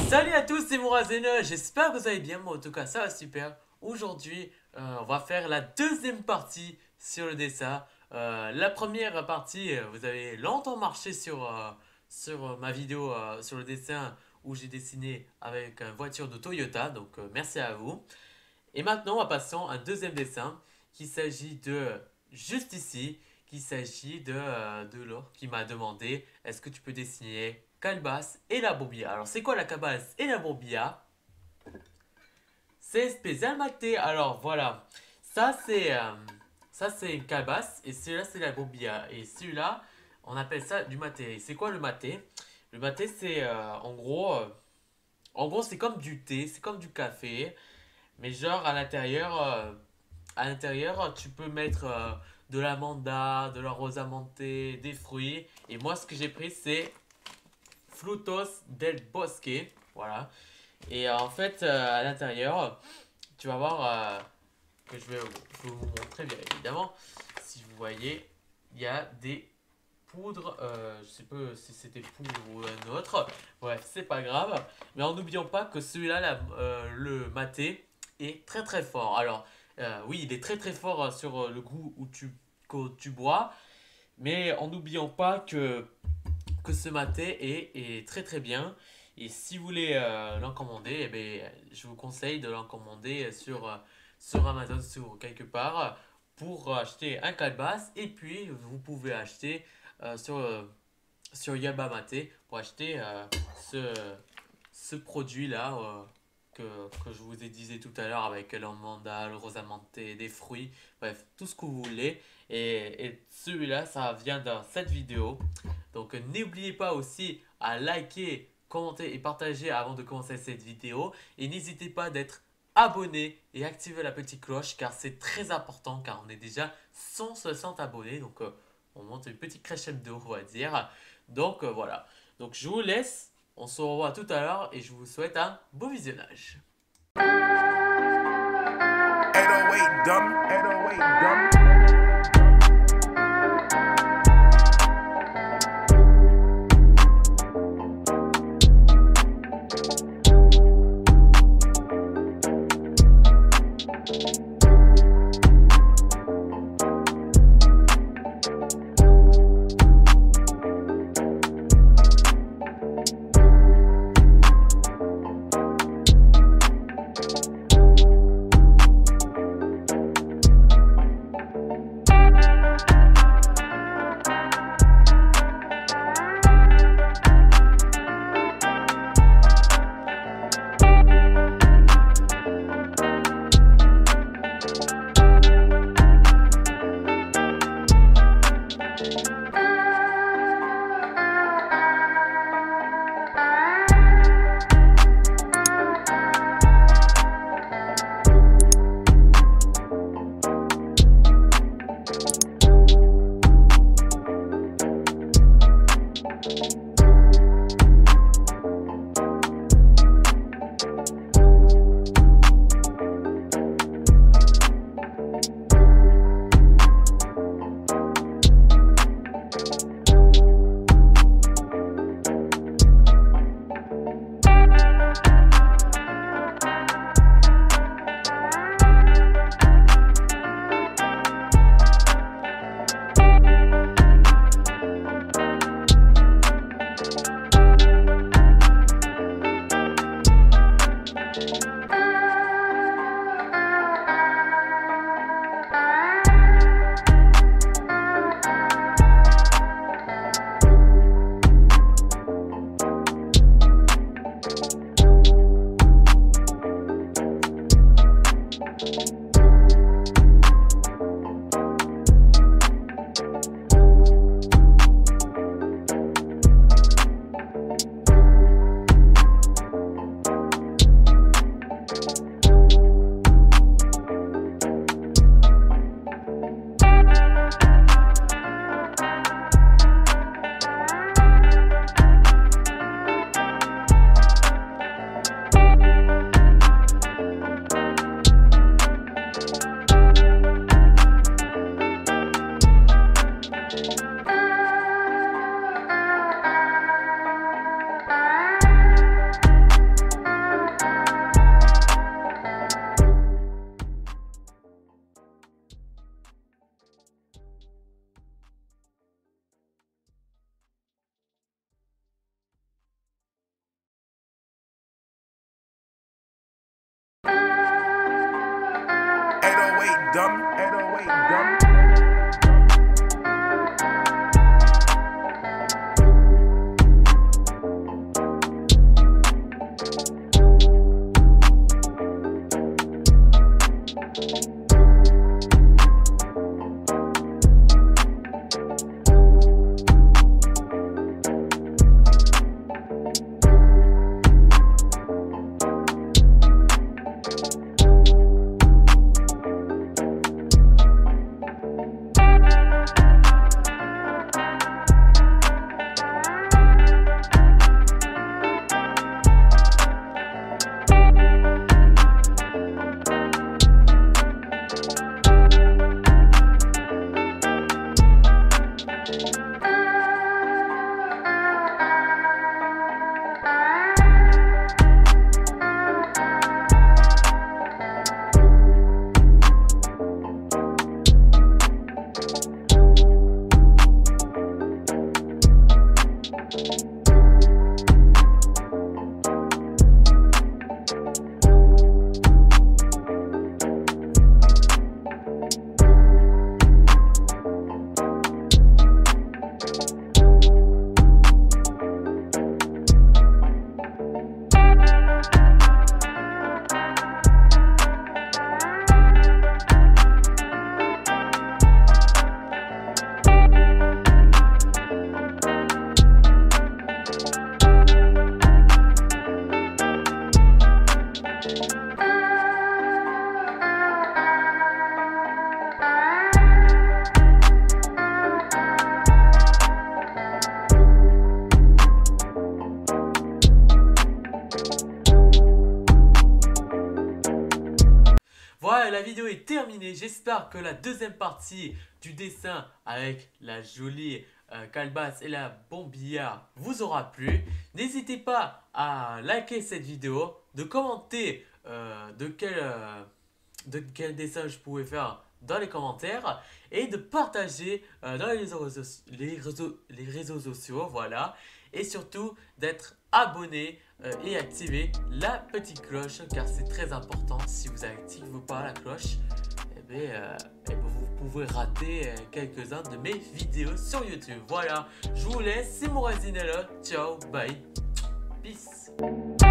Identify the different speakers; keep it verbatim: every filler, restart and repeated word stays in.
Speaker 1: Salut à tous, c'est Morazena, j'espère que vous allez bien, moi en tout cas ça va super. Aujourd'hui, euh, on va faire la deuxième partie sur le dessin. Euh, la première partie, euh, vous avez longtemps marché sur, euh, sur euh, ma vidéo euh, sur le dessin où j'ai dessiné avec une voiture de Toyota, donc euh, merci à vous. Et maintenant, on va passer à un deuxième dessin qui s'agit de, juste ici, qui s'agit de, euh, de Laure qui m'a demandé est-ce que tu peux dessiner Calebasse et la Bombilla. Alors, c'est quoi la Calebasse et la Bombilla? C'est spécial maté. Alors, voilà. Ça, c'est euh, ça c'est une Calebasse et celui-là, c'est la Bombilla. Et celui-là, on appelle ça du maté. C'est quoi le maté? Le maté, c'est euh, en gros, euh, en gros, c'est comme du thé, c'est comme du café. Mais genre, à l'intérieur, euh, à l'intérieur, tu peux mettre euh, de l'amanda, de la rosa montée, des fruits. Et moi, ce que j'ai pris, c'est Frutos del Bosque. Voilà. Et euh, en fait, euh, à l'intérieur, tu vas voir euh, que je vais, je vais vous montrer, bien évidemment. Si vous voyez, il y a des poudres. Euh, je sais pas si c'était poudre ou un autre. Bref, c'est pas grave. Mais en n'oubliant pas que celui-là, la- euh, le maté, est très très fort. Alors, euh, oui, il est très très fort euh, sur euh, le goût où tu, que tu bois. Mais en n'oubliant pas que, que ce maté est, est très très bien. Et si vous voulez euh, l'encommander, eh ben, je vous conseille de l'encommander sur, euh, sur Amazon sur quelque part pour acheter un calebasse. Et puis, vous pouvez acheter euh, sur, euh, sur Yerba Mate pour acheter euh, ce, ce produit-là euh, que, que je vous ai dit tout à l'heure avec l'amanda, le rosamanté, des fruits, bref, tout ce que vous voulez. Et, et celui-là, ça vient dans cette vidéo. Donc euh, n'oubliez pas aussi à liker, commenter et partager avant de commencer cette vidéo. Et n'hésitez pas d'être abonné et activer la petite cloche car c'est très important car on est déjà cent soixante abonnés. Donc euh, on monte une petite crescendo, on va dire. Donc euh, voilà. Donc je vous laisse. On se revoit tout à l'heure et je vous souhaite un beau visionnage.
Speaker 2: eight oh eight dumb, eight oh eight dumb. dumb, eight oh eight dumb.
Speaker 1: Voilà, la vidéo est terminée. J'espère que la deuxième partie du dessin avec la jolie euh, calebasse et la bombilla vous aura plu. N'hésitez pas à liker cette vidéo, de commenter euh, de, quel, euh, de quel dessin je pouvais faire dans les commentaires et de partager euh, dans les réseaux, les, réseaux, les réseaux sociaux. Voilà. Et surtout d'être abonné euh, et activer la petite cloche car c'est très important. Si vous n'activez pas la cloche, eh bien, euh, eh bien, vous pouvez rater euh, quelques-uns de mes vidéos sur YouTube. Voilà, je vous laisse, c'est Morazinella. Ciao, bye, peace.